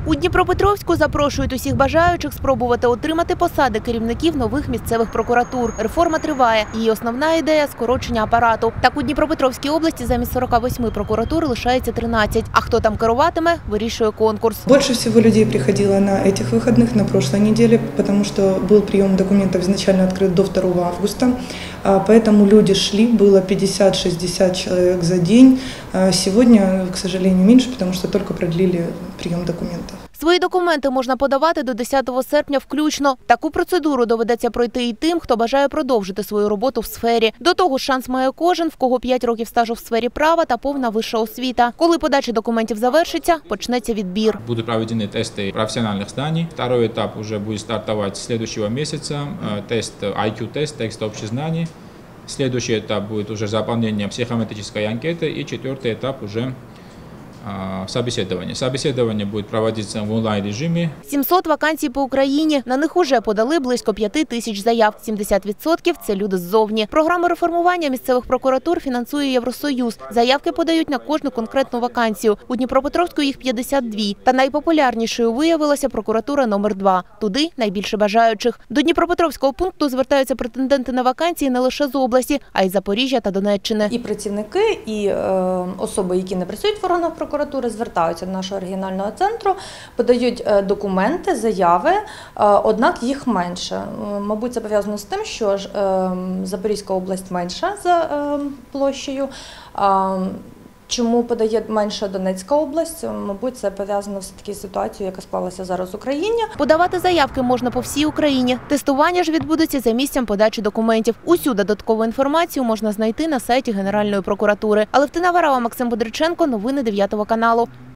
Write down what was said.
У Дніпропетровську запрошують усіх бажаючих спробувати отримати посади керівників нових місцевих прокуратур. Реформа триває. Її основна ідея – скорочення апарату. Так, у Дніпропетровській області замість 48 прокуратур лишається 13. А хто там керуватиме – вирішує конкурс. Больше всего людей приходило на этих выходных, на прошлой неделе, потому что был прием документов изначально открыт до 2 августа. Поэтому люди шли, было 50-60 человек за день. Сегодня, к сожалению, меньше, потому что только продлили прием документов. Свої документи можна подавати до 10 серпня включно. Таку процедуру доведеться пройти і тим, хто бажає продовжити свою роботу в сфері. До того ж, шанс має кожен, в кого 5 років стажу в сфері права та повна вища освіта. Коли подача документів завершиться, почнеться відбір. Будут проведены тесты профессиональных знаний. Второй этап уже будет стартовать с следующего месяца. Тест IQ-тест, тест общих знаний. Следующий этап будет уже заполнение психометрической анкеты. И четвертый этап уже собеседование. Собеседование будет проводиться в онлайн-режиме. 700 вакансій по Україні. На них уже подали близько 5 тисяч заяв. 70% – це люди ззовні. Програму реформування місцевих прокуратур фінансує Євросоюз. Заявки подають на кожну конкретну вакансію. У Дніпропетровську їх 52. Та найпопулярнішою виявилася прокуратура номер 2. Туди найбільше бажаючих. До Дніпропетровського пункту звертаються претенденти на вакансії не лише з області, а й з Запоріжжя та Донеччини. І працівники, і особи, які не працюють в органах прокуратури, звертаються до нашого регіонального центру, подають документи, заяви, однак їх менше. Мабуть, це пов'язано з тим, що Запорізька область менша за площею. Чому подає менше Донецька область? Мабуть, це пов'язано все-таки з ситуацією, яка склалася зараз в Україні. Подавати заявки можна по всій Україні. Тестування ж відбудеться за місцем подачі документів. Усю додаткову інформацію можна знайти на сайті Генеральної прокуратури. Алевтина Варава, Максим Бодриченко, новини 9 каналу.